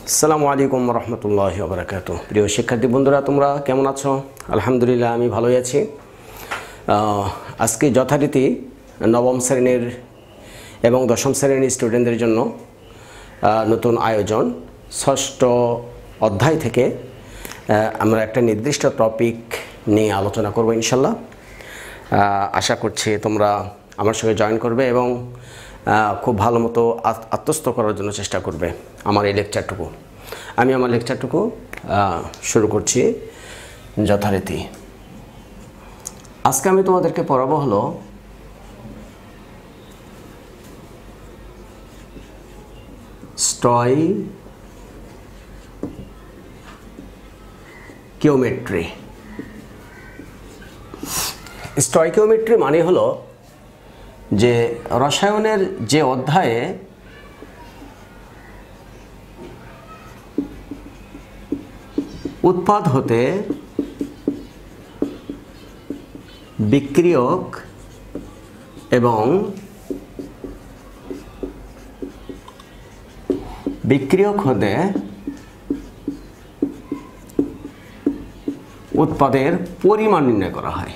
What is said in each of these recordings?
আসসালামু আলাইকুম রহমতুল্লাহি ওয়া বারাকাতুহু। প্রিয় শিক্ষার্থী বন্ধুরা, তোমরা কেমন আছো? আলহামদুলিল্লাহ, আমি ভালোই আছি। আজকে যথারীতি নবম শ্রেণীর এবং দশম শ্রেণীর স্টুডেন্টদের জন্য নতুন আয়োজন। ষষ্ঠ অধ্যায় থেকে আমরা একটা নির্দিষ্ট টপিক নিয়ে আলোচনা করব ইনশাল্লাহ। আশা করছি তোমরা আমার সঙ্গে জয়েন করবে এবং খুব ভালো মতো আত্মস্থ করার জন্য চেষ্টা করবে আমার এই লেকচারটুকু। আমি আমার লেকচারটুকু শুরু করছি যথারীতি। আজকে আমি তোমাদেরকে পড়াবো হলো স্টয়কিওমেট্রি। স্টয়কিওমেট্রি মানে হলো যে রসায়নের যে অধ্যায়ে উৎপাদ হতে বিক্রিয়ক এবং বিক্রিয়ক হতে উৎপাদের পরিমাণ নির্ণয় করা হয়।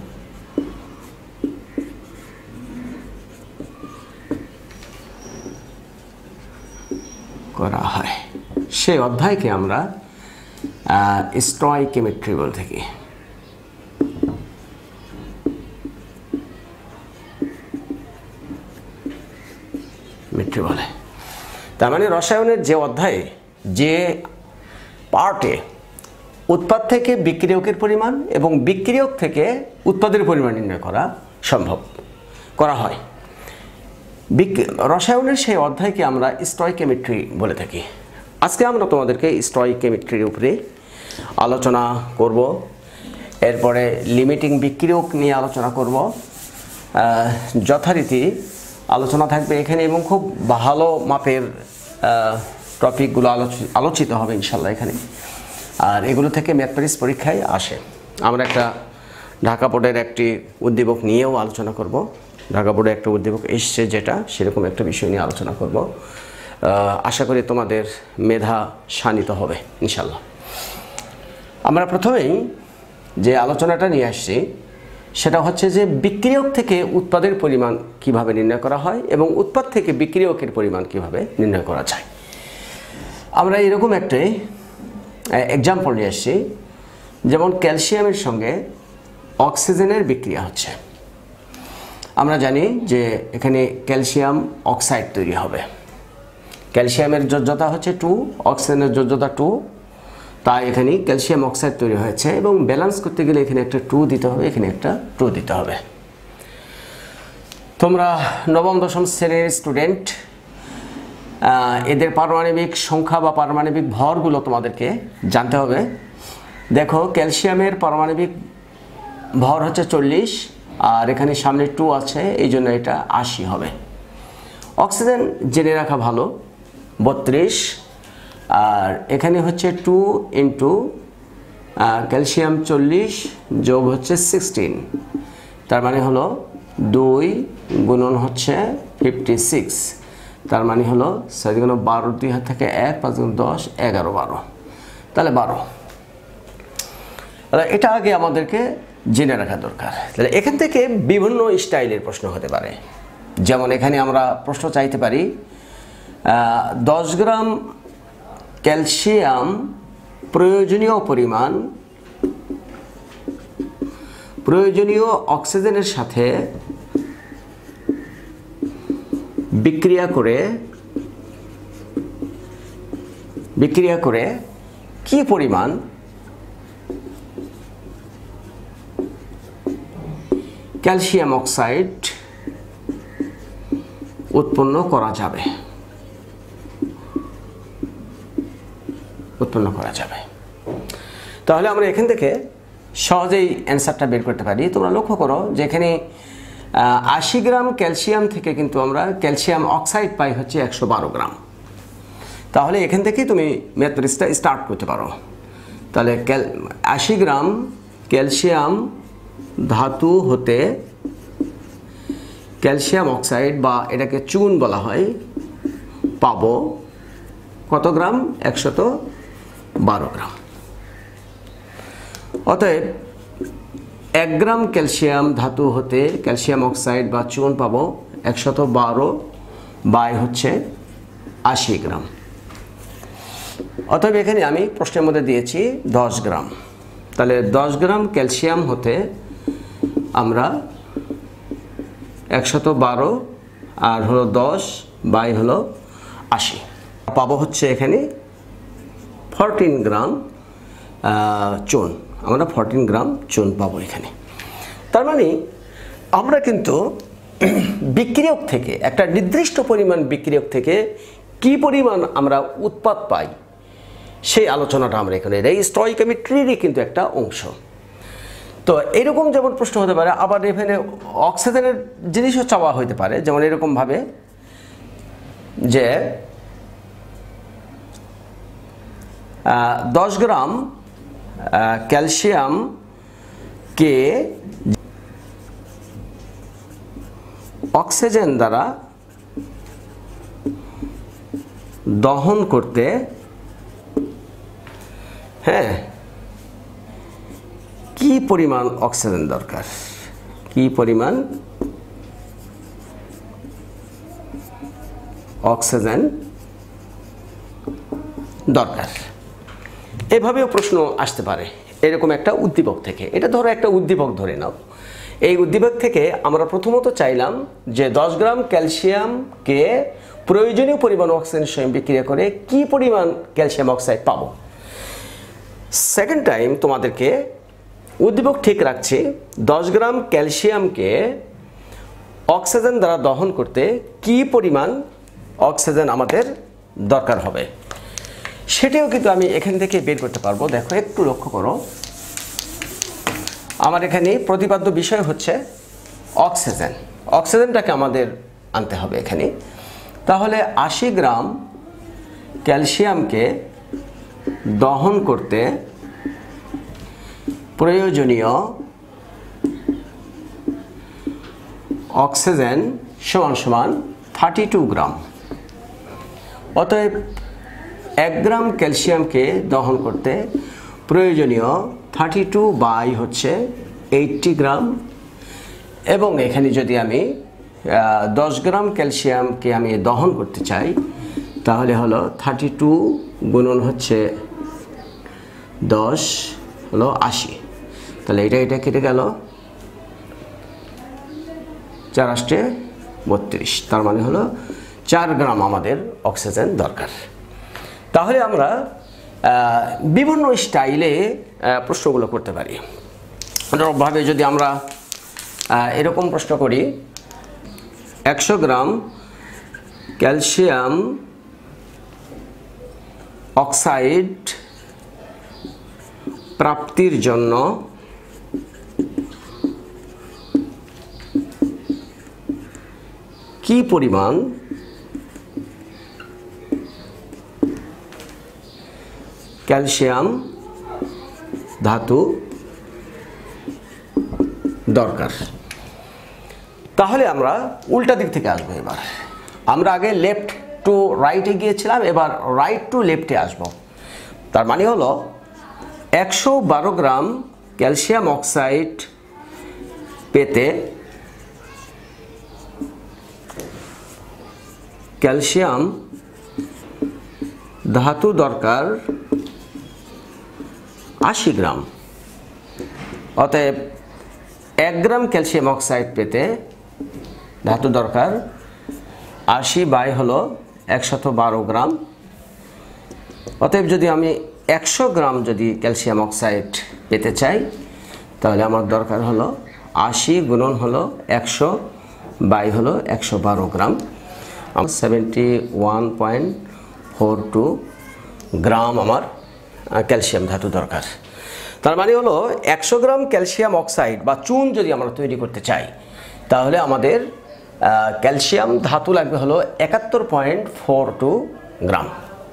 সেই অধ্যায়কে আমরা স্টয়কিওমেট্রি বলে থাকি। মেট্রি বলে, তার মানে রসায়নের যে অধ্যায়ে যে পার্টে উৎপাদ থেকে বিক্রিয়কের পরিমাণ এবং বিক্রিয়ক থেকে উৎপাদের পরিমাণ নির্ণয় করা সম্ভব করা হয়, রসায়নের সেই অধ্যায়কে আমরা স্টয়কিওমেট্রি বলে থাকি। আজকে আমরা তোমাদেরকে স্টয়কিওমেট্রির উপরে আলোচনা করব। এরপরে লিমিটিং বিক্রিয়ক নিয়ে আলোচনা করব। যথারীতি আলোচনা থাকবে এখানে এবং খুব ভালো মাপের টপিকগুলো আলোচিত হবে ইনশাল্লাহ এখানে। আর এগুলো থেকে ম্যাথমেটিক্স পরীক্ষায় আসে। আমরা একটা ঢাকা বোর্ডের একটি উদ্দীপক নিয়েও আলোচনা করব। ঢাকা বোর্ডে একটা উদ্দীপক এসছে যেটা, সেরকম একটা বিষয় নিয়ে আলোচনা করব। আশা করি তোমাদের মেধা শানিত হবে ইনশাল্লাহ। আমরা প্রথমেই যে আলোচনাটা নিয়ে আসছি সেটা হচ্ছে যে বিক্রিয়ক থেকে উৎপাদের পরিমাণ কিভাবে নির্ণয় করা হয় এবং উৎপাদ থেকে বিক্রিয়কের পরিমাণ কিভাবে নির্ণয় করা যায়। আমরা এরকম একটা এক্সাম্পল নিয়ে আসছি, যেমন ক্যালসিয়ামের সঙ্গে অক্সিজেনের বিক্রিয়া হচ্ছে। আমরা জানি যে এখানে ক্যালসিয়াম অক্সাইড তৈরি হবে। ক্যালসিয়ামের যোজ্যতা হচ্ছে 2, অক্সিজেনের যোজ্যতা 2, তাই এখানে ক্যালসিয়াম অক্সাইড তৈরি হয়েছে এবং ব্যালেন্স করতে গেলে এখানে একটা 2 দিতে হবে, এখানে একটা 2 দিতে হবে। তোমরা নবম দশম শ্রেণীর স্টুডেন্ট, এদের পারমাণবিক সংখ্যা বা পারমাণবিক ভরগুলো তোমাদেরকে জানতে হবে। দেখো, ক্যালসিয়ামের পারমাণবিক ভর হচ্ছে 40 আর এখানে সামনে 2 আছে, এই জন্য এটা 80 হবে। অক্সিজেন জেনে রাখা ভালো, 32, আর এখানে হচ্ছে 2 ইন্টু ক্যালসিয়াম 40 যোগ হচ্ছে 16, তার মানে হলো 2 গুণন হচ্ছে 56, তার মানে হলো 6 গুণ 12, 2 হাত থেকে 1, 5 গুণ 10, 11, 12, তাহলে 12। তাহলে এটা আগে আমাদেরকে জেনে রাখা দরকার। তাহলে এখান থেকে বিভিন্ন স্টাইলের প্রশ্ন হতে পারে। যেমন এখানে আমরা প্রশ্ন চাইতে পারি 10 গ্রাম ক্যালসিয়াম প্রয়োজনীয় পরিমাণ প্রয়োজনীয় অক্সিজেনের সাথে বিক্রিয়া করে কি পরিমাণ ক্যালসিয়াম অক্সাইড উৎপন্ন করা যাবে। তাহলে আমরা এখান থেকে সহজেই অ্যান্সারটা বের করতে পারি। তোমরা লক্ষ্য করো যে এখানে 80 গ্রাম ক্যালসিয়াম থেকে কিন্তু আমরা ক্যালসিয়াম অক্সাইড পাই হচ্ছে 112 গ্রাম। তাহলে এখান থেকেই তুমি ম্যাথমেটিক্সটা স্টার্ট করতে পারো। তাহলে 80 গ্রাম ক্যালসিয়াম ধাতু হতে ক্যালসিয়াম অক্সাইড বা এটাকে চুন বলা হয় পাবো কত গ্রাম? 112 গ্রাম। অতএব 1 গ্রাম ক্যালসিয়াম ধাতু হতে ক্যালসিয়াম অক্সাইড বা চুন পাবো 112 বাই হচ্ছে 80 গ্রাম। অতএব এখানে আমি প্রশ্নের মধ্যে দিয়েছি 10 গ্রাম। তাহলে 10 গ্রাম ক্যালসিয়াম হতে আমরা 112 আর হলো 10 বাই হলো 80 পাবো হচ্ছে এখানে 14 গ্রাম চুন। আমরা 14 গ্রাম চুন পাবো এখানে। তার মানে আমরা কিন্তু বিক্রিয়ক থেকে একটা নির্দিষ্ট পরিমাণ বিক্রিয়ক থেকে কি পরিমাণ আমরা উৎপাদ পাই সেই আলোচনাটা আমরা এখানে, এই স্টয়কিওমেট্রিরই কিন্তু একটা অংশ। তো এরকম যেমন প্রশ্ন হতে পারে, আবার এখানে অক্সিজেনের জিনিসও চাওয়া হতে পারে, যেমন এরকমভাবে যে 10 গ্রাম ক্যালসিয়ামকে অক্সিজেন দ্বারা দহন করতে কি পরিমাণ অক্সিজেন দরকার, কি পরিমাণ অক্সিজেন দরকার, এভাবেও প্রশ্ন আসতে পারে এরকম একটা উদ্দীপক থেকে। এটা ধরো একটা উদ্দীপক ধরে নাও। এই উদ্দীপক থেকে আমরা প্রথমত চাইলাম যে 10 গ্রাম ক্যালসিয়ামকে প্রয়োজনীয় পরিমাণ অক্সিজেনের সঙ্গে বিক্রিয়া করে কি পরিমাণ ক্যালসিয়াম অক্সাইড পাবো। সেকেন্ড টাইম তোমাদেরকে উদ্দীপক ঠিক রাখছি 10 গ্রাম ক্যালসিয়ামকে অক্সিজেন দ্বারা দহন করতে কি পরিমাণ অক্সিজেন আমাদের দরকার হবে, সেটাও কিন্তু আমি এখান থেকে বের করতে পারবো। দেখো একটু লক্ষ্য করো, আমার এখানে প্রতিপাদ্য বিষয় হচ্ছে অক্সিজেন। অক্সিজেনটাকে আমাদের আনতে হবে এখানে। তাহলে 80 গ্রাম ক্যালসিয়ামকে দহন করতে প্রয়োজনীয় অক্সিজেন সমান সমান 32 গ্রাম। অতএব 1 গ্রাম ক্যালসিয়ামকে দহন করতে প্রয়োজনীয় 32 বাই হচ্ছে 80 গ্রাম। এবং এখানে যদি আমি 10 গ্রাম ক্যালসিয়ামকে আমি দহন করতে চাই তাহলে হলো 32 গুণন হচ্ছে 10 হলো 80। তাহলে এটা কেটে গেল, 4 8 32, তার মানে হলো 4 গ্রাম আমাদের অক্সিজেন দরকার। তাহলে আমরা বিভিন্ন স্টাইলে প্রশ্নগুলো করতে পারি। ভাবে যদি আমরা এরকম প্রশ্ন করি, 100 গ্রাম ক্যালসিয়াম অক্সাইড প্রাপ্তির জন্য কি পরিমাণ ক্যালসিয়াম ধাতু দরকার। তাহলে আমরা উল্টা দিক থেকে আসবো। এবার আমরা আগে লেফট টু রাইটে গিয়েছিলাম, এবার রাইট টু লেফটে আসবো। তার মানে হলো 112 গ্রাম ক্যালসিয়াম অক্সাইড পেতে ক্যালসিয়াম ধাতু দরকার 80 গ্রাম। অতএব 1 গ্রাম ক্যালসিয়াম অক্সাইড পেতে ধাতু দরকার 80 বাই হলো 112 গ্রাম। অতএব যদি আমি 100 গ্রাম যদি ক্যালসিয়াম অক্সাইড পেতে চাই তাহলে আমার দরকার হলো 80 গুণন হলো 100 বাই হলো 112 গ্রাম। 71.42 গ্রাম আমার ক্যালসিয়াম ধাতু দরকার। তার মানে হলো 100 গ্রাম ক্যালসিয়াম অক্সাইড বা চুন যদি আমরা তৈরি করতে চাই তাহলে আমাদের ক্যালসিয়াম ধাতু লাগবে হলো 71.42 গ্রাম।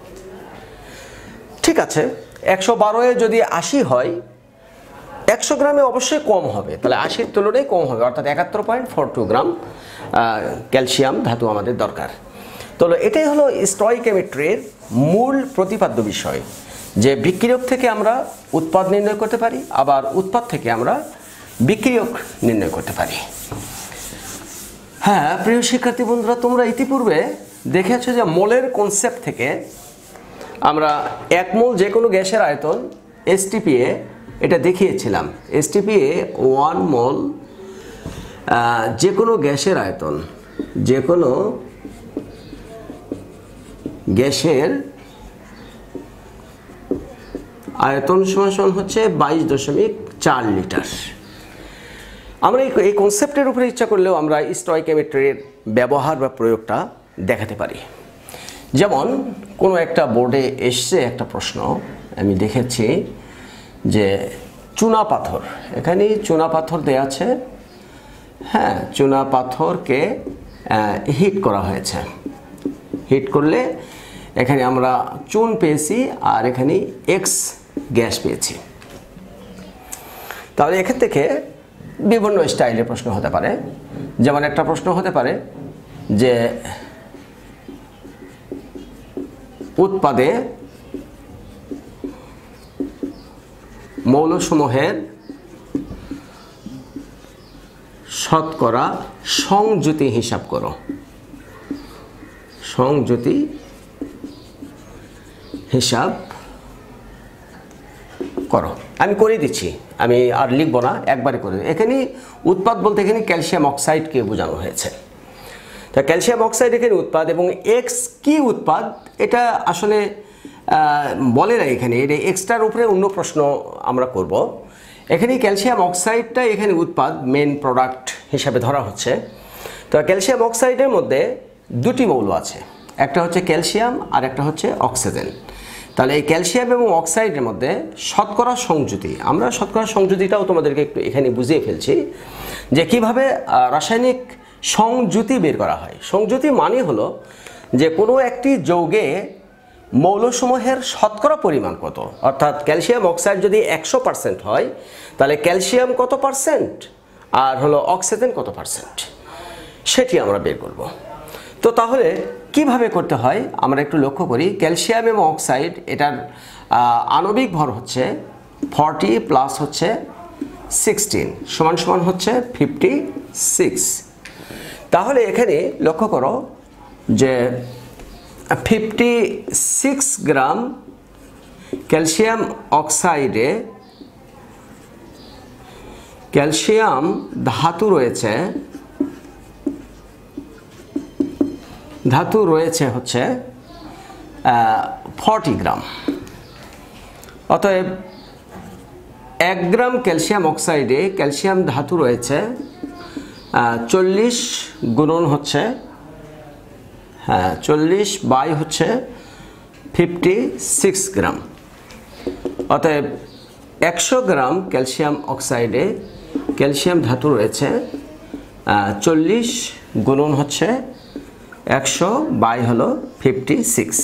ঠিক আছে, 112-এ যদি 80 হয় 100 গ্রামে অবশ্যই কম হবে, তাহলে 80-র তুলনায় কম হবে, অর্থাৎ 71.42 গ্রাম ক্যালসিয়াম ধাতু আমাদের দরকার। তো এটাই হলো স্টয়কিওমেট্রির মূল প্রতিপাদ্য বিষয়, যে বিক্রিয়ক থেকে আমরা উৎপাদ নির্ণয় করতে পারি, আবার উৎপাদ থেকে আমরা বিক্রিয়ক নির্ণয় করতে পারি। হ্যাঁ প্রিয় শিক্ষার্থী বন্ধুরা, তোমরা ইতিপূর্বে দেখেছো যে মোলের কনসেপ্ট থেকে আমরা 1 মোল যে কোনো গ্যাসের আয়তন STPA এটা দেখিয়েছিলাম। STPA 1 মোল যে কোনো গ্যাসের আয়তন, যে কোনো গ্যাসের আয়তন সমান হচ্ছে 22.4 লিটার। আমরা এই কনসেপ্টের উপরে ইচ্ছা করলেও আমরা স্টয়কিওমেট্রির ব্যবহার বা প্রয়োগটা দেখাতে পারি। যেমন কোনো একটা বোর্ডে এসছে একটা প্রশ্ন, আমি দেখেছি যে চুনা পাথর, এখানে চুনা পাথর দেয়া আছে। হ্যাঁ, চুনা পাথরকে হিট করা হয়েছে। হিট করলে এখানে আমরা চুন পেয়েছি আর এখানে এক্স গ্যাস পেয়েছি। তাহলে এখান থেকে বিভিন্ন স্টাইলের প্রশ্ন হতে পারে। যেমন একটা প্রশ্ন হতে পারে যে উৎপাদে মৌলসমূহের শতকরা সংযুতি হিসাব করো। সংযুতি হিসাব করো। আমি করে দিচ্ছি, আমি আর লিখব না, একবারে করে। এখানে উৎপাদ বলতে এখানে ক্যালসিয়াম অক্সাইডকে বোঝানো হয়েছে। তা ক্যালসিয়াম অক্সাইড এখানে উৎপাদ, এবং এক্স কি উৎপাদ এটা আসলে বলে না এখানে। এটা এক্সটার উপরে অন্য প্রশ্ন আমরা করব। এখানে ক্যালসিয়াম অক্সাইডটা এখানে উৎপাদ, মেন প্রোডাক্ট হিসাবে ধরা হচ্ছে। তো ক্যালসিয়াম অক্সাইডের মধ্যে দুটি মৌল আছে, একটা হচ্ছে ক্যালসিয়াম আর একটা হচ্ছে অক্সিজেন। তাহলে এই ক্যালসিয়াম এবং অক্সাইডের মধ্যে শতকরা সংযুতি, আমরা শতকরা সংযুতিটাও তোমাদেরকে একটু এখানে বুঝিয়ে ফেলছি যে কিভাবে রাসায়নিক সংযুতি বের করা হয়। সংযুতি মানে হলো যে কোনো একটি যৌগে মৌলসমূহের শতকরা পরিমাণ কত, অর্থাৎ ক্যালসিয়াম অক্সাইড যদি 100% হয় তাহলে ক্যালসিয়াম কত পার্সেন্ট আর হলো অক্সিজেন কত পার্সেন্ট, সেটি আমরা বের করব। তো তাহলে কিভাবে করতে হয় আমরা একটু লক্ষ্য করি। ক্যালসিয়াম এবং অক্সাইড এটার আণবিক ভর হচ্ছে 40 প্লাস হচ্ছে 16 সমান সমান হচ্ছে 56। তাহলে এখানে লক্ষ্য করো যে 56 গ্রাম ক্যালসিয়াম অক্সাইডে ক্যালসিয়াম ধাতু রয়েছে, হচ্ছে 40 গ্রাম। অতএব 1 গ্রাম ক্যালসিয়াম অক্সাইডে ক্যালসিয়াম ধাতু রয়েছে 40 গুণন হচ্ছে 40 বাই হচ্ছে 56 গ্রাম। অতএব 100 গ্রাম ক্যালসিয়াম অক্সাইডে ক্যালসিয়াম ধাতু রয়েছে 40 গুণন হচ্ছে 100 বাই হলো 56,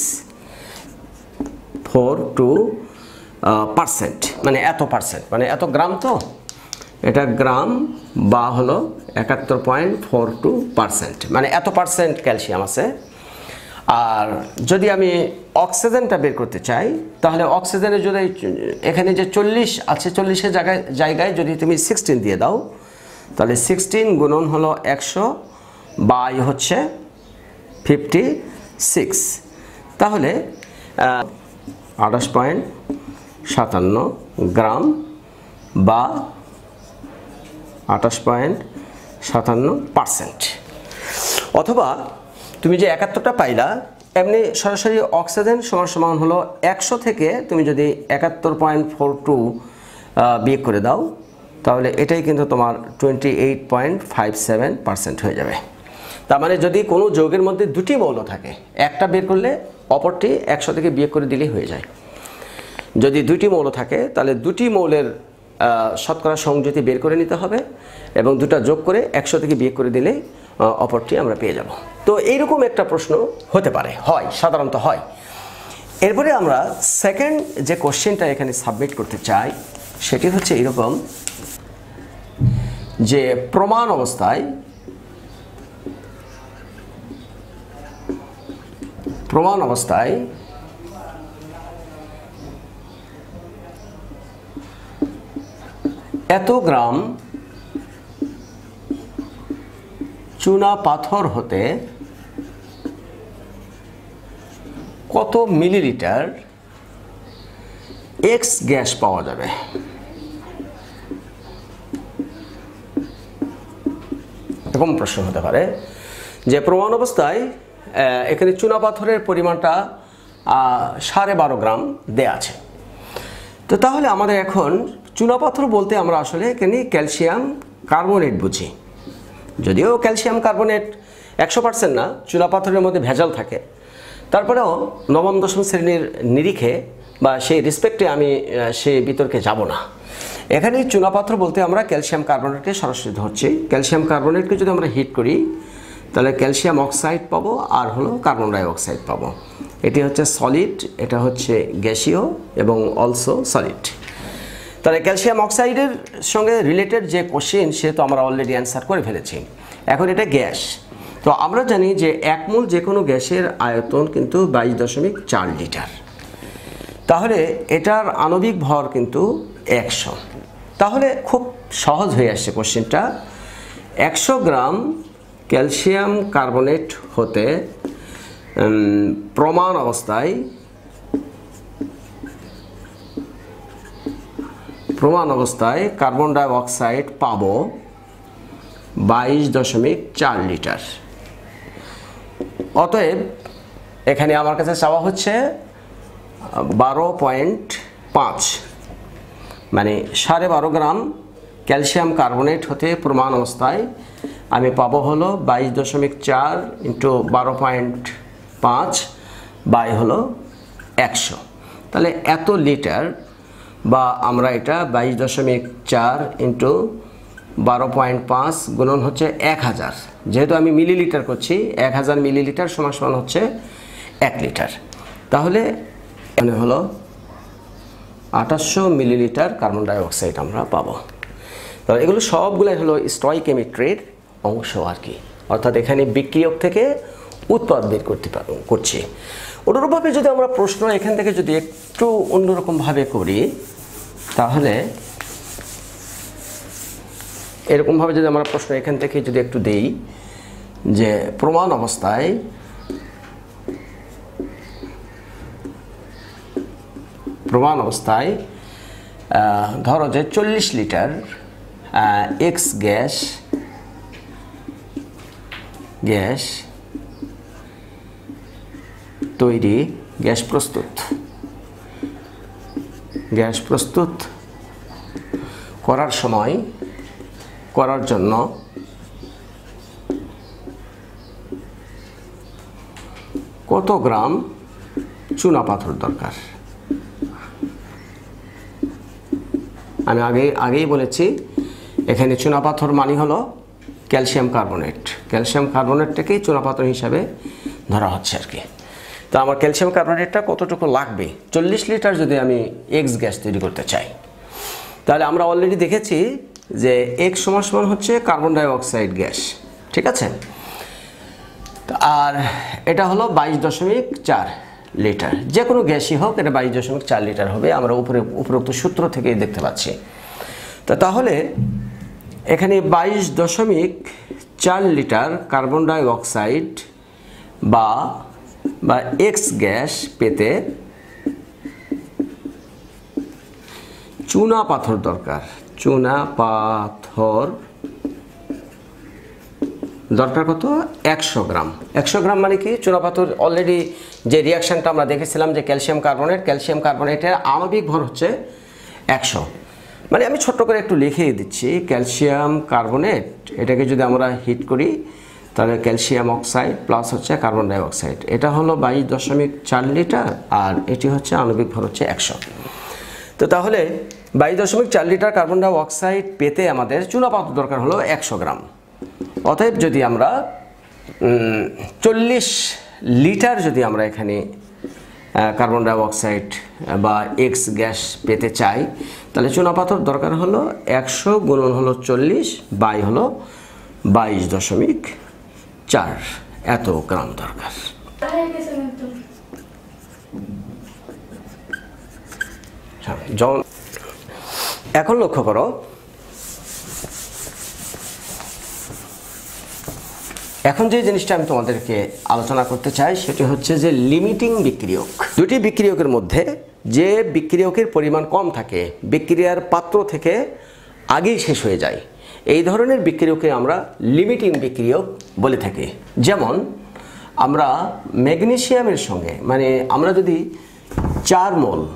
42%, মানে এত পার্সেন্ট, মানে এত গ্রাম। তো এটা গ্রাম বা হলো 71.42%, মানে এত পার্সেন্ট ক্যালসিয়াম আছে। আর যদি আমি অক্সিজেনটা বের করতে চাই তাহলে অক্সিজেনের যদি এখানে যে 40 আছে, 40-এর জায়গায় যদি তুমি 16 দিয়ে দাও তাহলে 16 গুণন হলো 100 বাই হচ্ছে 56, তাহলে 28.57 গ্রাম বা 28.57%। অথবা তুমি যে 71টা পাইলা, এমনি সরাসরি অক্সিজেন সমান সমান হলো 100 থেকে তুমি যদি 71.42 বিয়োগ করে দাও তাহলে এটাই কিন্তু তোমার 28.57% হয়ে যাবে। তার মানে যদি কোনো যৌগের মধ্যে দুটি মৌল থাকে, একটা বের করলে অপরটি 100 থেকে বিয়োগ করে দিলেই হয়ে যায়। যদি দুটি মৌল থাকে তাহলে দুটি মৌলের শতকরা সংযুতি বের করে নিতে হবে এবং দুটা যোগ করে 100 থেকে বিয়োগ করে দিলেই অপরটি আমরা পেয়ে যাব। তো এইরকম একটা প্রশ্ন হতে পারে, হয়, সাধারণত হয়। এরপরে আমরা সেকেন্ড যে কোশ্চেনটা এখানে সাবমিট করতে চাই সেটি হচ্ছে এরকম যে প্রমাণ অবস্থায় এত গ্রাম চুনা পাথর হতে কত মিলিলিটার এক্স গ্যাস পাওয়া যাবে। এরকম প্রশ্ন হতে পারে যে প্রমাণ অবস্থায় এখানে চুনা পাথরের পরিমাণটা 12.5 গ্রাম দেয়া আছে। তো তাহলে আমাদের এখন চুনা পাথর বলতে আমরা আসলে এখানে ক্যালসিয়াম কার্বনেট বুঝি। যদিও ক্যালসিয়াম কার্বনেট 100% না, চুনা পাথরের মধ্যে ভেজাল থাকে, তারপরেও নবম দশম শ্রেণীর নিরিখে বা সেই রেসপেক্টে আমি সেই বিতর্কে যাব না। এখানে চুনা পাথর বলতে আমরা ক্যালসিয়াম কার্বনেটকে সরাসরি ধরছি। ক্যালসিয়াম কার্বনেটকে যদি আমরা হিট করি তাহলে ক্যালসিয়াম অক্সাইড পাবো আর হলো কার্বন ডাই অক্সাইড পাবো। এটি হচ্ছে সলিড, এটা হচ্ছে গ্যাসীয় এবং অলসো সলিড। তাহলে ক্যালসিয়াম অক্সাইডের সঙ্গে রিলেটেড যে কোশ্চেন সে তো আমরা অলরেডি অ্যান্সার করে ফেলেছি। এখন এটা গ্যাস। তো আমরা জানি যে 1 মোল যে কোনো গ্যাসের আয়তন কিন্তু 22.4 লিটার। তাহলে এটার আণবিক ভর কিন্তু 100। তাহলে খুব সহজ হয়ে আসছে কোশ্চেনটা। 100 গ্রাম ক্যালসিয়াম কার্বনেট হতে প্রমাণ অবস্থায় কার্বন ডাই অক্সাইড পাবো 22.4 লিটার। অতএব এখানে আমার কাছে চাওয়া হচ্ছে 12.5, মানে 12.5 গ্রাম ক্যালসিয়াম কার্বনেট হতে প্রমাণ অবস্থায় আমি পাবো হলো 22.4 ইন্টু 12.5 বাই হলো 100। তাহলে এত লিটার, বা আমরা এটা 22.4 ইন্টু 12.5 গুণন হচ্ছে 1000, যেহেতু আমি মিলিলিটার করছি 1000 মিলিলিটার সমান হচ্ছে 1 লিটার। তাহলে এখানে হলো 2800 মিলিলিটার কার্বন ডাই অক্সাইড আমরা পাবো। তাহলে এগুলো সবগুলোই হলো স্টয়কিওমেট্রির অংশ আর কি, অর্থাৎ এখানে বিক্রিয়ক থেকে উৎপাদ বের করছি। অনুরূপভাবে যদি আমরা প্রশ্ন এখান থেকে যদি একটু অন্যরকমভাবে করি, তাহলে এরকমভাবে যদি আমরা প্রশ্ন এখান থেকে যদি একটু দেই যে প্রমাণ অবস্থায় ধরো যে 40 লিটার এক্স গ্যাস তৈরি, গ্যাস প্রস্তুত করার জন্য কত গ্রাম চুনা পাথর দরকার। আমি আগেই বলেছি এখানে চুনা পাথর মানে হলো ক্যালসিয়াম কার্বনেটটাকেই চুনা পাথর হিসাবে ধরা হচ্ছে আর কি। তো আমার ক্যালসিয়াম কার্বনেটটা কতটুকু লাগবে, 40 লিটার যদি আমি এক্স গ্যাস তৈরি করতে চাই, তাহলে আমরা অলরেডি দেখেছি যে এক্স সমান হচ্ছে কার্বন ডাই অক্সাইড গ্যাস, ঠিক আছে। আর এটা হলো 22.4 লিটার, যে কোনো গ্যাসই হোক এটা 22.4 লিটার হবে, আমরা উপরোক্ত সূত্র থেকেই দেখতে পাচ্ছি। তাহলে এখানে 22.4 লিটার কার্বন ডাই অক্সাইড বা এক্স গ্যাস পেতে চুনা পাথর দরকার। কত? 100 গ্রাম। 100 গ্রাম মানে কি? চুনা পাথর অলরেডি যে রিয়াকশনটা আমরা দেখেছিলাম যে ক্যালসিয়াম কার্বনেটের আণবিক ভর হচ্ছে 100। মানে আমি ছোট্ট করে একটু লিখে দিচ্ছি, ক্যালসিয়াম কার্বনেট এটাকে যদি আমরা হিট করি তাহলে ক্যালসিয়াম অক্সাইড প্লাস হচ্ছে কার্বন ডাই অক্সাইড, এটা হলো 22.4 লিটার আর এটি হচ্ছে আণবিক ভর হচ্ছে 100। তো তাহলে 22.4 লিটার কার্বন ডাই অক্সাইড পেতে আমাদের চুনা পাথর দরকার হলো 100 গ্রাম। অতএব যদি আমরা 40 লিটার যদি আমরা এখানে কার্বন ডাই অক্সাইড বা এক্স গ্যাস পেতে চাই, তাহলে চুনা পাথর দরকার হলো 100 গুণন হলো 40 বাই হলো 22.4, এত গ্রাম দরকার। এখন লক্ষ্য করো, এখন যে জিনিসটা আমি তোমাদেরকে আলোচনা করতে চাই সেটি হচ্ছে যে লিমিটিং বিক্রিয়ক। দুটি বিক্রিয়কের মধ্যে যে বিক্রিয়কের পরিমাণ কম থাকে, বিক্রিয়ার পাত্র থেকে আগেই শেষ হয়ে যায়, এই ধরনের বিক্রিয়ককে আমরা লিমিটিং বিক্রিয়ক বলে থাকি। যেমন আমরা ম্যাগনেসিয়ামের সঙ্গে, মানে আমরা যদি 4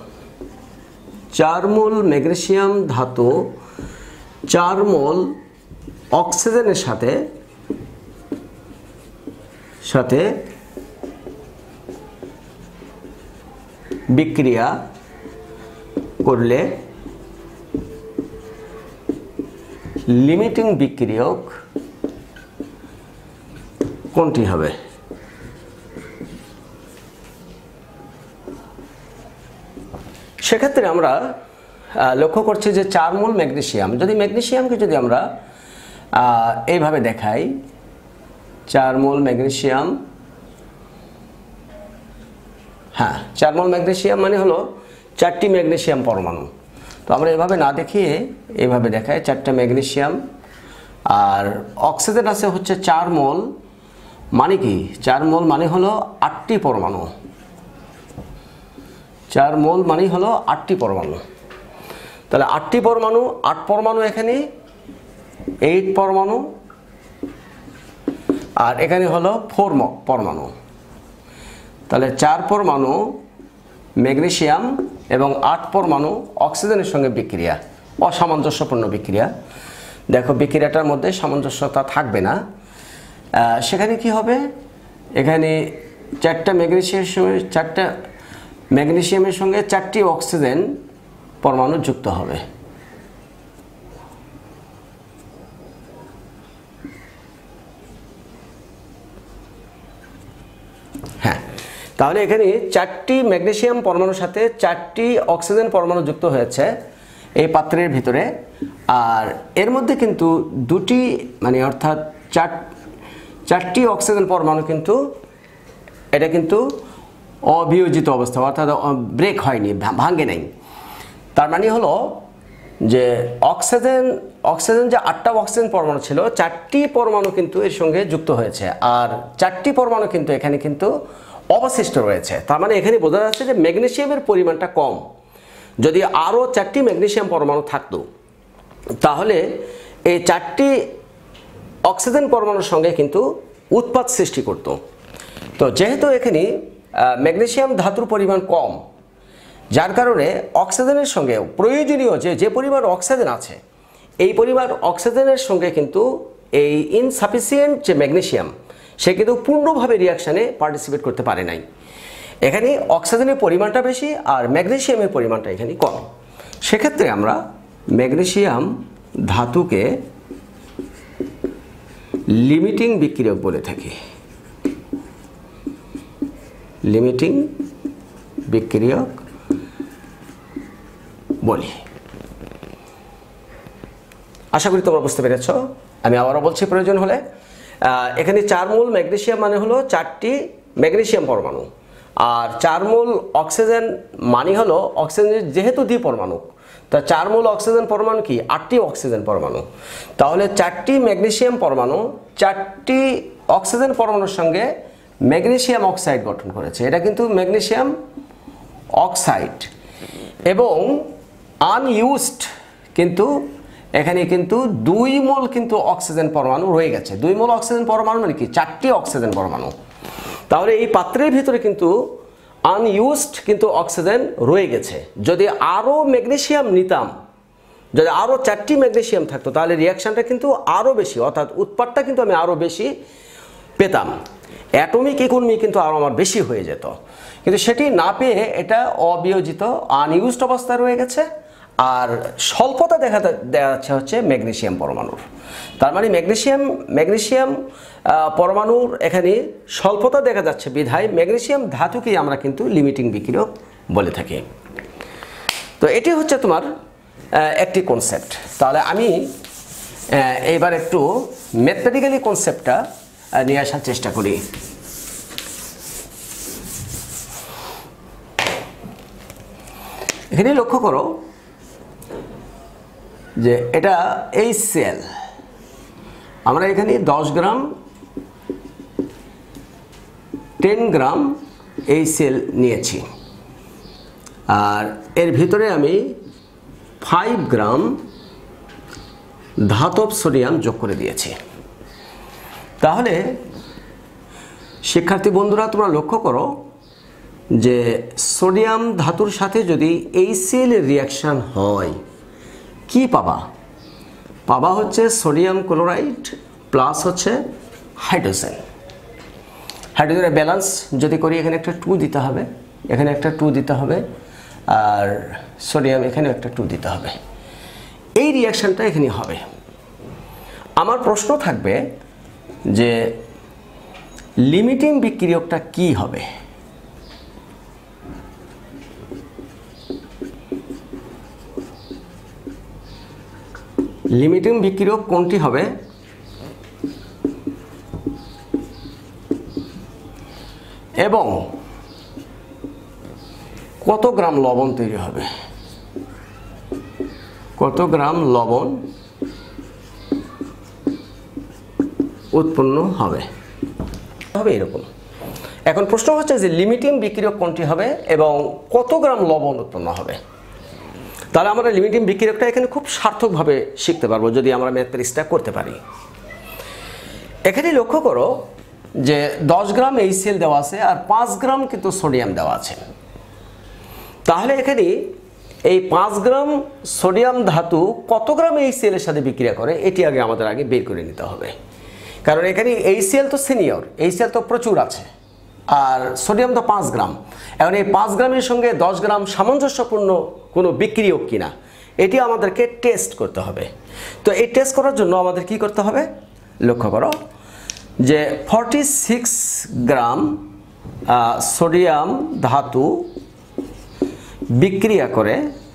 মোল ম্যাগনেসিয়াম ধাতু 4 মোল অক্সিজেনের সাথে বিক্রিয়া করলে লিমিটিং বিক্রিয়ক কোনটি হবে? সেক্ষেত্রে আমরা লক্ষ্য করছি যে 4 মোল ম্যাগনেসিয়াম, যদি ম্যাগনেসিয়ামকে যদি আমরা এইভাবে দেখাই, 4 মোল ম্যাগনেসিয়াম, হ্যাঁ 4 মোল ম্যাগনেসিয়াম মানে হলো 4টি ম্যাগনেসিয়াম পরমাণু। তো আমরা এভাবে না দেখিয়ে এইভাবে দেখাই 4টা ম্যাগনেসিয়াম, আর অক্সিজেন আছে হচ্ছে 4 মোল, মানে কি 4 মোল মানে হলো 8টি পরমাণু। 4 মোল মানে হলো 8টি পরমাণু। তাহলে 8টি পরমাণু, 8 পরমাণু এখানে 8 পরমাণু, আর এখানে হলো 4 পরমাণু। তাহলে 4 পরমাণু ম্যাগনেসিয়াম এবং 8 পরমাণু অক্সিজেনের সঙ্গে বিক্রিয়া, অসামঞ্জস্যপূর্ণ বিক্রিয়া। দেখো বিক্রিয়াটার মধ্যে সামঞ্জস্যতা থাকবে না। সেখানে কি হবে, এখানে 4টা ম্যাগনেসিয়ামের সঙ্গে 4টি অক্সিজেন পরমাণু যুক্ত হবে। হ্যাঁ, তাহলে এখানে 4টি ম্যাগনেসিয়াম পরমাণুর সাথে 4টি অক্সিজেন পরমাণু যুক্ত হয়েছে এই পাত্রের ভিতরে। আর এর মধ্যে কিন্তু 2টি, মানে অর্থাৎ 4টি অক্সিজেন পরমাণু কিন্তু এটা কিন্তু অবিয়োজিত অবস্থা, অর্থাৎ ব্রেক হয়নি, ভাঙে নাই। তার মানে হলো যে অক্সিজেন যে 8টা অক্সিজেন পরমাণু ছিল, 4টি পরমাণু কিন্তু এর সঙ্গে যুক্ত হয়েছে, আর 4টি পরমাণু কিন্তু এখানে কিন্তু অবশিষ্ট রয়েছে। তার মানে এখানে বোঝা যাচ্ছে যে ম্যাগনেসিয়ামের পরিমাণটা কম। যদি আরও 4টি ম্যাগনেসিয়াম পরমাণু থাকতো তাহলে এই 4টি অক্সিজেন পরমাণুর সঙ্গে কিন্তু উৎপাত সৃষ্টি করত। তো যেহেতু এখানে ম্যাগনেসিয়াম ধাতুর পরিমাণ কম, যার কারণে অক্সিজেনের সঙ্গে প্রয়োজনীয় যে পরিমাণ অক্সিজেন আছে, এই পরিমাণ অক্সিজেনের সঙ্গে কিন্তু এই ইনসাফিসিয়েন্ট যে ম্যাগনেসিয়াম, সে কিন্তু পূর্ণভাবে রিয়াকশানে পার্টিসিপেট করতে পারে নাই। এখানে অক্সিজেনের পরিমাণটা বেশি আর ম্যাগনেসিয়ামের পরিমাণটা এখানে কম। সেক্ষেত্রে আমরা ম্যাগনেসিয়াম ধাতুকে লিমিটিং বিক্রিয়ক বলে থাকি। লিমিটিং বিক্রিয়ক বলি। আশা করি তোমরা বুঝতে পেরেছ। আমি আবারও বলছি প্রয়োজন হলে, এখানে 4 মোল ম্যাগনেসিয়াম মানে হলো 4টি ম্যাগনেসিয়াম পরমাণু, আর 4 মোল অক্সিজেন মানে হলো অক্সিজেনের যেহেতু দ্বিপরমাণু, তা 4 মোল অক্সিজেন পরমাণু কি 8টি অক্সিজেন পরমাণু। তাহলে 4টি ম্যাগনেসিয়াম পরমাণু 4টি অক্সিজেন পরমাণুর সঙ্গে ম্যাগনেসিয়াম অক্সাইড গঠন করেছে। এটা কিন্তু ম্যাগনেসিয়াম অক্সাইড, এবং আনইউজড কিন্তু এখানে কিন্তু 2 মোল কিন্তু অক্সিজেন পরমাণু রয়ে গেছে। 2 মোল অক্সিজেন পরমাণু মানে কি 4টি অক্সিজেন পরমাণু। তাহলে এই পাত্রের ভিতরে কিন্তু আনইউজড কিন্তু অক্সিজেন রয়ে গেছে। যদি আরও ম্যাগনেসিয়াম নিতাম, যদি আরও 4টি ম্যাগনেসিয়াম থাকতো, তাহলে রিয়াকশানটা কিন্তু আরও বেশি, অর্থাৎ উৎপাদটা কিন্তু আমি আরও বেশি পেতাম, অ্যাটমিক ইকোনমি কিন্তু আরও আমার বেশি হয়ে যেত। কিন্তু সেটি না পেয়ে এটা অবিয়োজিত আনইউজড অবস্থায় রয়ে গেছে। আর স্বল্পতা দেখা যাচ্ছে হচ্ছে ম্যাগনেসিয়াম পরমাণুর। তার মানে ম্যাগনেসিয়াম পরমাণুর এখানে স্বল্পতা দেখা যাচ্ছে বিধায় ম্যাগনেসিয়াম ধাতুকেই আমরা কিন্তু লিমিটিং বিক্রিয়ক বলে থাকি। তো এটি হচ্ছে তোমার একটি কনসেপ্ট। তাহলে আমি এইবার একটু ম্যাথমেটিক্যালি কনসেপ্টটা নিয়ে আসার চেষ্টা করি। এখানে লক্ষ্য করো যে এটা HCl, আমরা এখানে 10 গ্রাম 10 গ্রাম HCl নিয়েছি, আর এর ভিতরে আমি 5 গ্রাম ধাতব সোডিয়াম যোগ করে দিয়েছি। তাহলে শিক্ষার্থী বন্ধুরা তোমরা লক্ষ্য করো যে সোডিয়াম ধাতুর সাথে যদি HCl এর রিয়াকশান হয় কি পাবা? পাবা হচ্ছে সোডিয়াম ক্লোরাইড প্লাস হচ্ছে হাইড্রোজেন। হাইড্রোজেনের ব্যালেন্স যদি করি এখানে একটা 2 দিতে হবে, এখানে একটা 2 দিতে হবে, আর সোডিয়াম এখানে একটা 2 দিতে হবে। এই রিয়াকশানটা এখানে হবে। আমার প্রশ্ন থাকবে যে লিমিটিং বিক্রিয়কটা কি হবে? লিমিটিং বিক্রিয়ক কোনটি হবে? এবং কত গ্রাম লবণ তৈরি হবে? কত গ্রাম লবণ উৎপন্ন হবে এরকম। এখন প্রশ্ন হচ্ছে যে লিমিটিং বিক্রিয়ক কোনটি হবে এবং কত গ্রাম লবণ উৎপন্ন হবে। তাহলে আমরা লিমিটিং বিক্রিয়কটা এখানে খুব সার্থকভাবে শিখতে পারবো যদি আমরা ম্যাথ প্র্যাকটিসটা করতে পারি। এখানে লক্ষ্য করো যে 10 গ্রাম HCl দেওয়া আছে আর 5 গ্রাম কিন্তু সোডিয়াম দেওয়া আছে। তাহলে এখানে এই 5 গ্রাম সোডিয়াম ধাতু কত গ্রাম HCl এর সাথে বিক্রিয়া করে এটি আমাদের আগে বের করে নিতে হবে। কারণ এখানে HCl তো সিনিয়র, HCl তো প্রচুর আছে, আর সোডিয়াম তো 5 গ্রাম। এখন এই 5 গ্রামের সঙ্গে 10 গ্রাম সামঞ্জস্যপূর্ণ কোনো বিক্রিয়ক কিনা এটি আমাদেরকে টেস্ট করতে হবে। তো এই টেস্ট করার জন্য আমাদের কি করতে হবে? লক্ষ্য করো যে 46 গ্রাম সোডিয়াম ধাতু বিক্রিয়া করে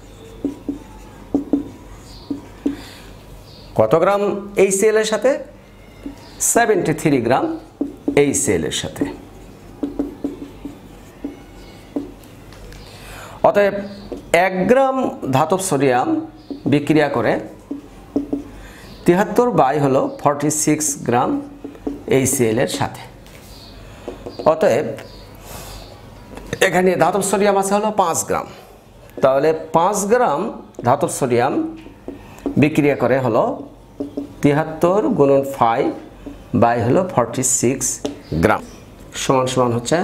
কত গ্রাম HCl এর সাথে? 73 গ্রাম HCl এর সাথে। অতএব 1 গ্রাম ধাতব সোডিয়াম বিক্রিয়া করে 73 বাই হলো 46 গ্রাম HCl এর সাথে। অতএব এখানে ধাতব সোডিয়াম আছে হলো 5 গ্রাম। তাহলে 5 গ্রাম ধাতব সোডিয়াম বিক্রিয়া করে হলো 73 গুণন 5 বাই হলো 46 গ্রাম সমান সমান হচ্ছে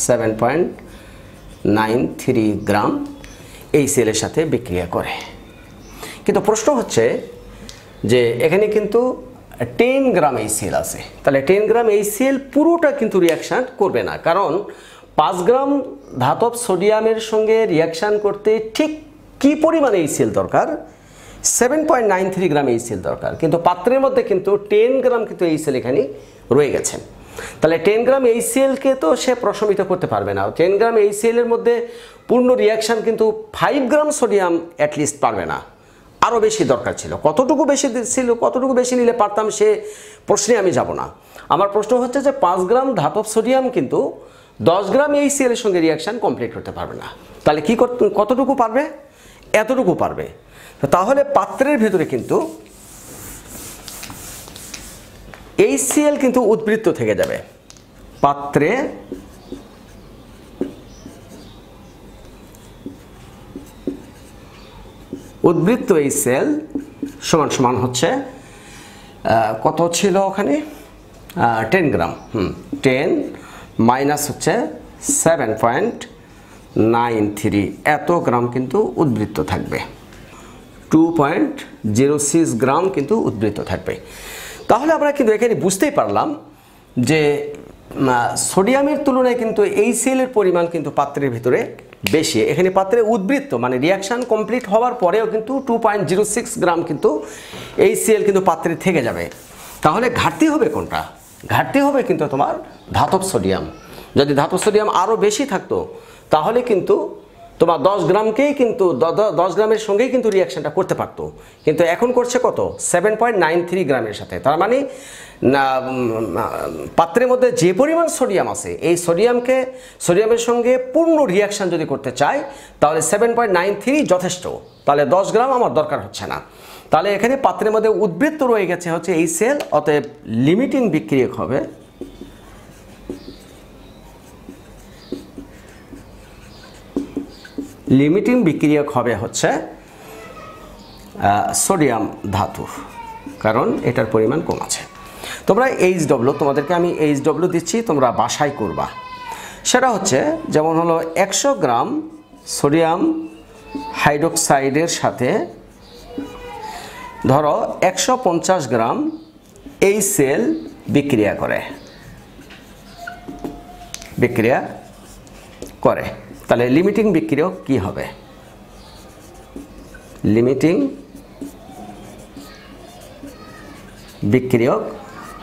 7.93 গ্রাম HCl এর সাথে বিক্রিয়া করে। কিন্তু প্রশ্ন হচ্ছে যে এখানে কিন্তু 10 গ্রাম HCl আছে। তাহলে 10 গ্রাম HCl পুরোটা কিন্তু রিয়াকশান করবে না, কারণ 5 গ্রাম ধাতব সোডিয়ামের সঙ্গে রিয়াকশান করতে ঠিক কি পরিমাণে HCl দরকার? 7.93 গ্রাম HCl দরকার, কিন্তু পাত্রের মধ্যে কিন্তু 10 গ্রাম কিন্তু HCl এখানে রয়ে গেছে। তাহলে 10 গ্রাম HCl কে তো সে প্রশমিত করতে পারবে না। 10 গ্রাম HCl এর মধ্যে পূর্ণ রিয়াকশান কিন্তু 5 গ্রাম সোডিয়াম অ্যাটলিস্ট পারবে না, আরও বেশি দরকার ছিল। কতটুকু বেশি ছিল, কতটুকু বেশি নিলে পারতাম সে প্রশ্নে আমি যাব না। আমার প্রশ্ন হচ্ছে যে 5 গ্রাম ধাতব সোডিয়াম কিন্তু 10 গ্রাম HCl এর সঙ্গে রিয়াকশান কমপ্লিট করতে পারবে না। তাহলে কি কতটুকু পারবে? এতটুকু পারবে। তাহলে পাত্রের ভেতরে কিন্তু HCl কিন্তু উদ্বৃত্ত থেকে যাবে। পাত্রে উদ্বৃত্ত HCl সমান সমান হচ্ছে কত ছিল ওখানে? 10 গ্রাম। 10 মাইনাস হচ্ছে 7.93 এত গ্রাম কিন্তু উদ্বৃত্ত থাকবে। 2.06 গ্রাম কিন্তু উদ্বৃত্ত থাকবে। তাহলে আমরা কিন্তু এখানে বুঝতেই পারলাম যে সোডিয়ামের তুলনায় কিন্তু HCl এর পরিমাণ কিন্তু পাত্রের ভিতরে বেশি। এখানে পাত্রে উদ্বৃত্ত মানে রিয়াকশান কমপ্লিট হওয়ার পরেও কিন্তু 2.06 গ্রাম কিন্তু HCl কিন্তু পাত্রে থেকে যাবে। তাহলে ঘাটতি হবে কোনটা? ঘাটতি হবে কিন্তু তোমার ধাতব সোডিয়াম। যদি ধাতব সোডিয়াম আরও বেশি থাকতো তাহলে কিন্তু তোমার 10 গ্রামকেই কিন্তু 10 গ্রামের সঙ্গেই কিন্তু রিয়াকশনটা করতে পারতো, কিন্তু এখন করছে কত 7.93 গ্রামের সাথে। তার মানে পাত্রের মধ্যে যে পরিমাণ সোডিয়াম আছে এই সোডিয়ামের সঙ্গে পূর্ণ রিয়াকশন যদি করতে চাই তাহলে 7.93 যথেষ্ট, তাহলে 10 গ্রাম আমার দরকার হচ্ছে না। তাহলে এখানে পাত্রের মধ্যে উদ্বৃত্ত রয়ে গেছে হচ্ছে HCl, অতএব লিমিটিং বিক্রিয়ক হবে হচ্ছে সোডিয়াম ধাতু, কারণ এটার পরিমাণ কম আছে। তোমরা HW, তোমাদেরকে আমি HW দিচ্ছি, তোমরা বাসায় করবা। সেটা হচ্ছে যেমন হলো 100 গ্রাম সোডিয়াম হাইড্রোক্সাইডের সাথে ধরো 150 গ্রাম HCl বিক্রিয়া করে, তাহলে লিমিটিং বিক্রিয়ক কি হবে? লিমিটিং বিক্রিয়ক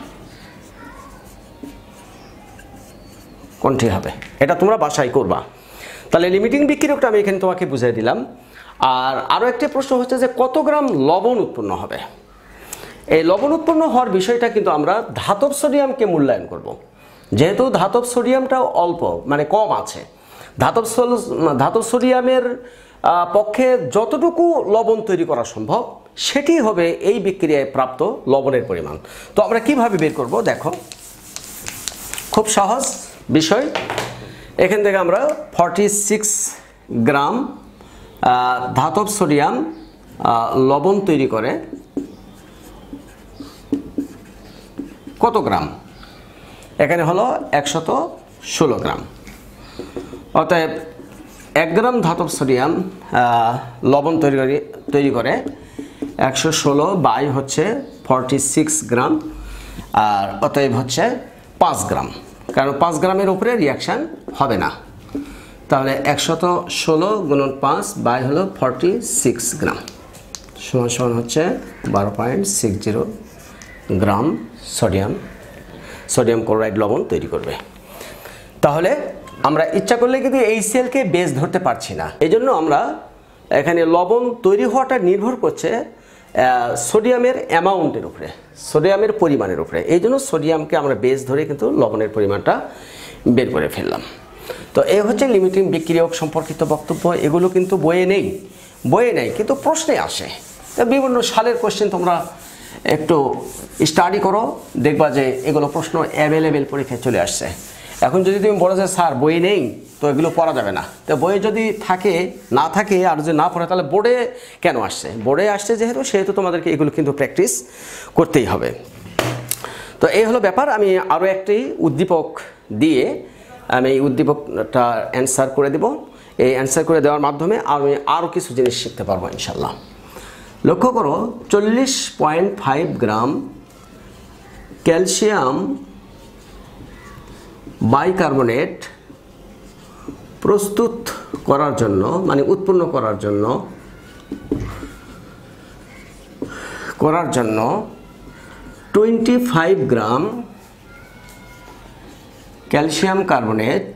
কোনটি হবে এটা তোমরা বাসায় করবা। তাহলে লিমিটিং বিক্রিয়কটা আমি এখানে তোমাকে বুঝিয়ে দিলাম। আর আরও একটি প্রশ্ন হচ্ছে যে কত গ্রাম লবণ উৎপন্ন হবে। এই লবণ উৎপন্ন হওয়ার বিষয়টা কিন্তু আমরা ধাতব সোডিয়ামকে মূল্যায়ন করব। যেহেতু ধাতব সোডিয়ামটাও অল্প মানে কম আছে, ধাতব সোডিয়ামের পক্ষে যতটুকু লবণ তৈরি করা সম্ভব সেটি হবে এই বিক্রিয়ায় প্রাপ্ত লবণের পরিমাণ। তো আমরা কিভাবে বের করব দেখো, খুব সহজ বিষয়। এখান থেকে আমরা 46 গ্রাম ধাতব সোডিয়াম লবণ তৈরি করে কত গ্রাম? এখানে হলো 116 গ্রাম। অতএব 1 গ্রাম ধাতব সোডিয়াম লবণ তৈরি করে 116 বাই হচ্ছে 46 গ্রাম, আর অতএব হচ্ছে 5 গ্রাম, কারণ 5 গ্রামের উপরে রিয়াকশান হবে না। তাহলে 116 গুণন 5 বাই হলো 46 গ্রাম সমান হচ্ছে 12.60 গ্রাম সোডিয়াম ক্লোরাইড লবণ তৈরি করবে। তাহলে আমরা ইচ্ছা করলে কিন্তু HClকে বেস ধরতে পারছি না, এই জন্য আমরা এখানে লবণ তৈরি হওয়াটা নির্ভর করছে সোডিয়ামের অ্যামাউন্টের উপরে, সোডিয়ামের পরিমাণের উপরে। এই জন্য সোডিয়ামকে আমরা বেস ধরে কিন্তু লবণের পরিমাণটা বের করে ফেললাম। তো এই হচ্ছে লিমিটিং বিক্রিয়ক সম্পর্কিত বক্তব্য। এগুলো কিন্তু বইয়ে নেই কিন্তু প্রশ্নে আসে। বিভিন্ন সালের কোশ্চেন তোমরা একটু স্টাডি করো, দেখবা যে এগুলো প্রশ্ন অ্যাভেলেবেল পরীক্ষায় চলে আসছে। এখন যদি তুমি বলো যে স্যার বই নেই তো এগুলো পড়া যাবে না, তো বইয়ে যদি না থাকে আর যদি না পড়ে তাহলে বোর্ডে কেন আসছে? বোর্ডে আসছে সেহেতু তোমাদেরকে এগুলো কিন্তু প্র্যাকটিস করতেই হবে। তো এই হলো ব্যাপার। আমি আরও একটি উদ্দীপক দিয়ে আমি এই উদ্দীপকটা অ্যান্সার করে দেব। এই অ্যান্সার করে দেওয়ার মাধ্যমে আমি আরও কিছু জিনিস শিখতে পারবো ইনশাল্লাহ। লক্ষ্য করো 40.5 গ্রাম ক্যালসিয়াম বাইকার্বনেট প্রস্তুত করার জন্য মানে উৎপন্ন করার জন্য 25 gram calcium carbonate,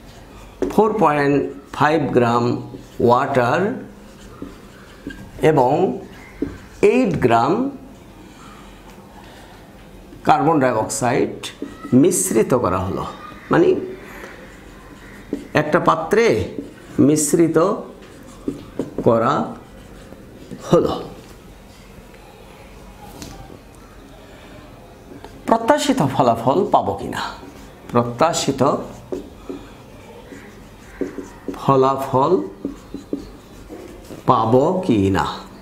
4.5 gram water এবং 8 গ্রাম কার্বন ডাইঅক্সাইড মিশ্রিত করা হলো। মানে একটা পাত্রে মিশ্রিত করা হলো। প্রত্যাশিত ফলাফল পাবো কিনা? প্রত্যাশিত ফলাফল পাবো কি না?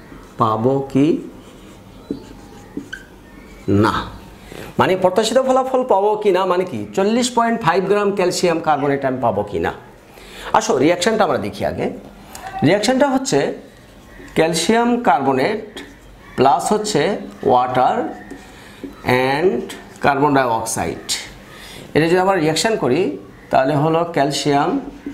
মানে প্রত্যাশিত ফলাফল পাবো কি না মানে কি 40.5 গ্রাম ক্যালসিয়াম কার্বনেট আমি পাবো কি না। আসো রিয়াকশানটা আমরা দেখি আগে। রিয়াকশানটা হচ্ছে ক্যালসিয়াম কার্বনেট প্লাস হচ্ছে ওয়াটার অ্যান্ড কার্বন ডাইঅক্সাইড। এটা যদি আমরা রিয়াকশান করি তাহলে হলো ক্যালসিয়াম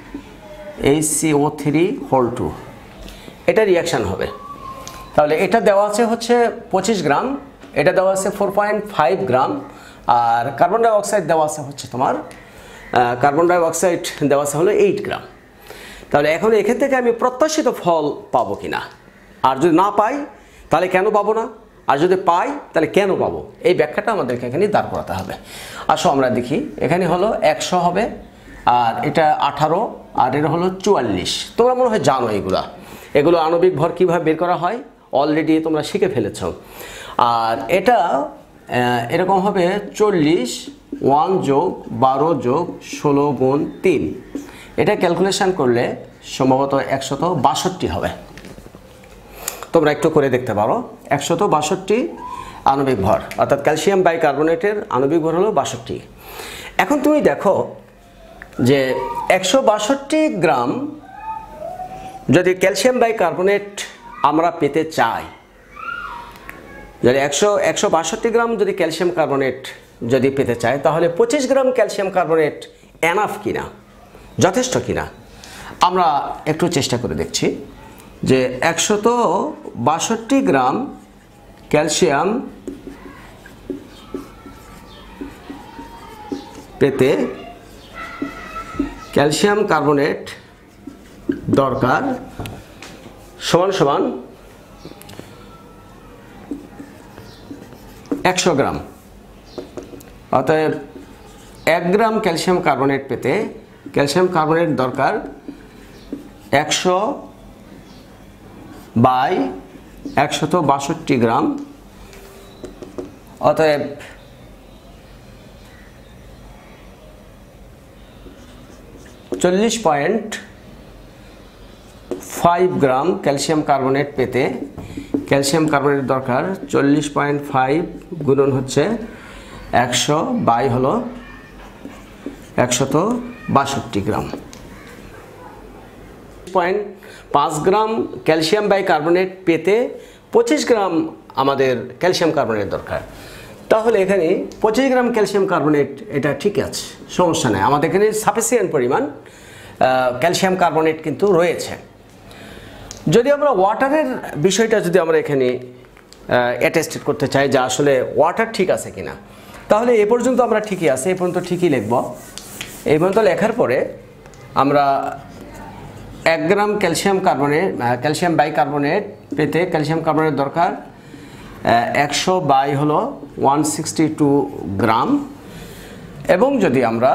HCO3 হোল 2, এটা রিয়াকশান হবে। তাহলে এটা দেওয়া আছে হচ্ছে 25 গ্রাম, এটা দেওয়া আছে 4.5 গ্রাম, আর কার্বন ডাইঅক্সাইড দেওয়া আছে হচ্ছে তোমার কার্বন ডাইঅক্সাইড দেওয়া আছে হলো 8 গ্রাম। তাহলে এখন এখান থেকে আমি প্রত্যাশিত ফল পাবো কিনা, আর যদি না পাই তাহলে কেন পাবো না, আর যদি পাই তাহলে কেন পাবো, এই ব্যাখ্যাটা আমাদেরকে এখানে দাঁড় করাতে হবে। আসো আমরা দেখি, এখানে হলো 100 হবে, আর এটা 18, আর এটা হলো 44। তোমরা মনে হয় জানো এগুলো আণবিক ভর কীভাবে বের করা হয়, অলরেডি তোমরা শিখে ফেলেছ। আর এটা এরকম হবে 40 1 যোগ 12 যোগ 16 গুণ 3। এটা ক্যালকুলেশন করলে সম্ভবত 162 হবে। তোমরা একটু করে দেখতে পারো, 162 আণবিক ভর, অর্থাৎ ক্যালসিয়াম বাইকার্বনেটের আণবিক ভর হলো 62। এখন তুমি দেখো যে 162 গ্রাম যদি ক্যালসিয়াম বাইকার্বনেট আমরা পেতে চাই, যদি 162 গ্রাম যদি ক্যালসিয়াম কার্বনেট যদি পেতে চাই, তাহলে 25 গ্রাম ক্যালসিয়াম কার্বনেট এনাফ কিনা, যথেষ্ট কিনা আমরা একটু চেষ্টা করে দেখছি। যে 162 গ্রাম ক্যালসিয়াম পেতে ক্যালসিয়াম কার্বনেট দরকার সমান সমান 100 গ্রাম। অতএব 1 গ্রাম ক্যালসিয়াম কার্বনেট পেতে ক্যালসিয়াম কার্বনেট দরকার 100 বাই 162 গ্রাম। অতএব 40.5 গ্রাম ক্যালসিয়াম কার্বনেট পেতে ক্যালসিয়াম কার্বনেট দরকার 40.5 গুণন হচ্ছে 100 বাই হলো 162 গ্রাম। 5 গ্রাম ক্যালসিয়াম বাইকার্বনেট পেতে 25 গ্রাম আমাদের ক্যালসিয়াম কার্বনেট দরকার। তাহলে এখানে 25 গ্রাম ক্যালসিয়াম কার্বনেট এটা ঠিক আছে, সমস্যা নেই, আমাদের এখানে সাফিসিয়েন্ট পরিমাণ ক্যালসিয়াম কার্বনেট কিন্তু রয়েছে। যদি আমরা ওয়াটারের বিষয়টা যদি আমরা এখানে অ্যাটেস্টেড করতে চাই যে আসলে ওয়াটার ঠিক আছে কিনা, তাহলে এ পর্যন্ত আমরা ঠিকই আছে, এ পর্যন্ত ঠিকই লিখব। এই পর্যন্ত লেখার পরে আমরা 1 গ্রাম ক্যালসিয়াম বাইকার্বনেট পেতে ক্যালসিয়াম কার্বনেট দরকার 100 বাই হলো 162 গ্রাম। এবং যদি আমরা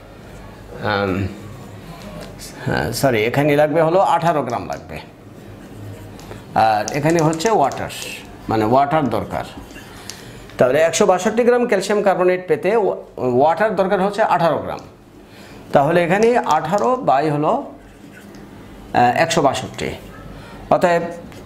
এখানে লাগবে হলো 18 গ্রাম লাগবে, আর এখানে হচ্ছে ওয়াটার দরকার। তাহলে 162 গ্রাম ক্যালসিয়াম কার্বনেট পেতে ওয়াটার দরকার হচ্ছে 18 গ্রাম। তাহলে এখানে 18 বাই হলো 162, অতএব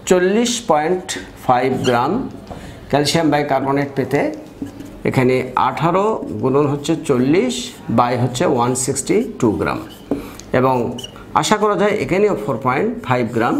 40.5 গ্রাম ক্যালসিয়াম বাইকার্বনেট পেতে এখানে 18 গুণন হচ্ছে 40 বাই হচ্ছে 162 গ্রাম। এবং আশা করা যায় এখানেও 4.5 গ্রাম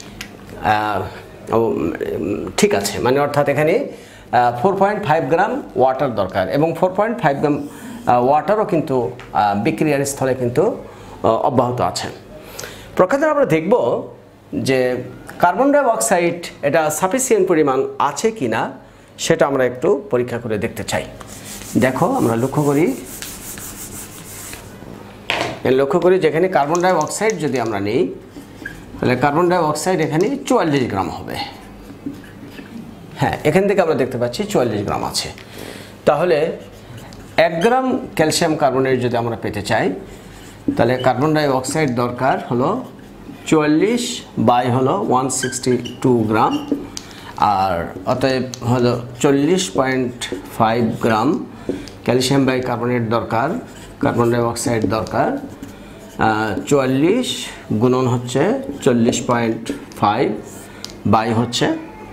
ঠিক আছে, মানে অর্থাৎ এখানে 4.5 গ্রাম ওয়াটার দরকার, এবং 4.5 গ্রাম ওয়াটারও কিন্তু বিক্রিয়ার স্থলে কিন্তু অব্যাহত আছে। প্রকারে আমরা দেখব যে কার্বন ডাই অক্সাইড এটা সাফিসিয়েন্ট পরিমাণ আছে কিনা সেটা আমরা একটু পরীক্ষা করে দেখতে চাই। দেখো আমরা লক্ষ্য করি যেখানে কার্বন ডাই অক্সাইড যদি আমরা নিই, তাহলে কার্বন ডাই অক্সাইড এখানে 44 গ্রাম হবে। হ্যাঁ, এখান থেকে আমরা দেখতে পাচ্ছি 44 গ্রাম আছে। তাহলে 1 গ্রাম ক্যালসিয়াম কার্বনেট যদি আমরা পেতে চাই, তাহলে কার্বন ডাই অক্সাইড দরকার হলো 44 বাই হলো 162 গ্রাম, আর অতএব হলো 40.5 গ্রাম ক্যালসিয়াম বাইকার্বনেট দরকার, কার্বন ডাই অক্সাইড দরকার 44 গুণন হচ্ছে 40.5 বাই হচ্ছে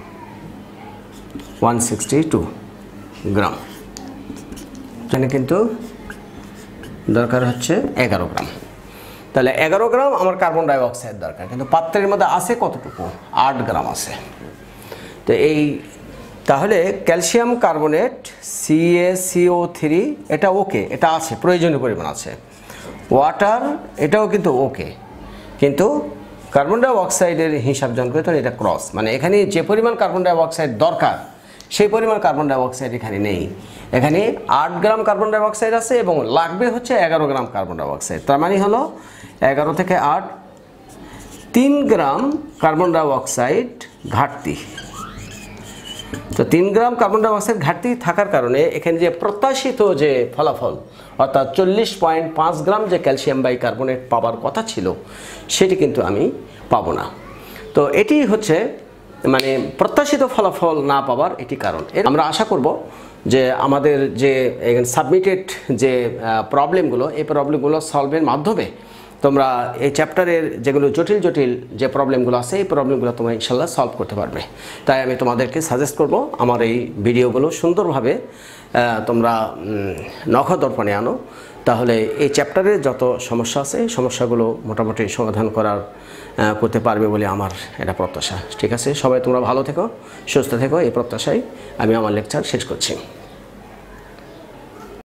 162 গ্রাম। এখানে কিন্তু দরকার হচ্ছে 11 গ্রাম। তাহলে 11 গ্রাম আমার কার্বন ডাই অক্সাইড দরকার, কিন্তু পাত্রের মধ্যে আছে কতটুকু? 8 গ্রাম আছে। তো তাহলে ক্যালসিয়াম কার্বনেট CaCO3 এটা ওকে, এটা আছে, প্রয়োজনীয় পরিমাণ আছে। ওয়াটার এটাও কিন্তু ওকে, কিন্তু কার্বন ডাই অক্সাইডের হিসাব যখন করি তখন এটা ক্রস, মানে এখানে যে পরিমাণ কার্বন ডাই অক্সাইড দরকার সেই পরিমাণ কার্বন ডাই অক্সাইড এখানে নেই। এখানে 8 গ্রাম কার্বন ডাই অক্সাইড আছে এবং লাগবে হচ্ছে 11 গ্রাম কার্বন ডাই অক্সাইড। তার মানে হলো 11 থেকে 8 3 গ্রাম কার্বন ডাই অক্সাইড ঘাটতি। তো 3 গ্রাম কার্বন ডাই অক্সাইড ঘাটতি থাকার কারণে এখানে যে প্রত্যাশিত যে ফলাফল অর্থাৎ 40.5 গ্রাম যে ক্যালসিয়াম বাইকার্বনেট পাওয়ার কথা ছিল সেটি কিন্তু আমি পাবো না। তো এটি হচ্ছে মানে প্রত্যাশিত ফলাফল না পাওয়ার এটি কারণ। আমরা আশা করব যে আমাদের যে সাবমিটেড যে প্রবলেমগুলো এই প্রবলেমগুলো সলভের মাধ্যমে তোমরা এই চ্যাপ্টারের যেগুলো জটিল জটিল যে প্রবলেমগুলো আছে এই প্রবলেমগুলো তোমরা ইনশাল্লাহ সলভ করতে পারবে। তাই আমি তোমাদেরকে সাজেস্ট করব আমার এই ভিডিওগুলো সুন্দরভাবে তোমরা নখদর্পণে আনো, তাহলে এই চ্যাপ্টারের যত সমস্যা আছে এই সমস্যাগুলো মোটামুটি সমাধান করতে পারবে বলে আমার এটা প্রত্যাশা। ঠিক আছে, সবাই তোমরা ভালো থেকো, সুস্থ থেকো, এই প্রত্যাশায় আমি আমার লেকচার শেষ করছি।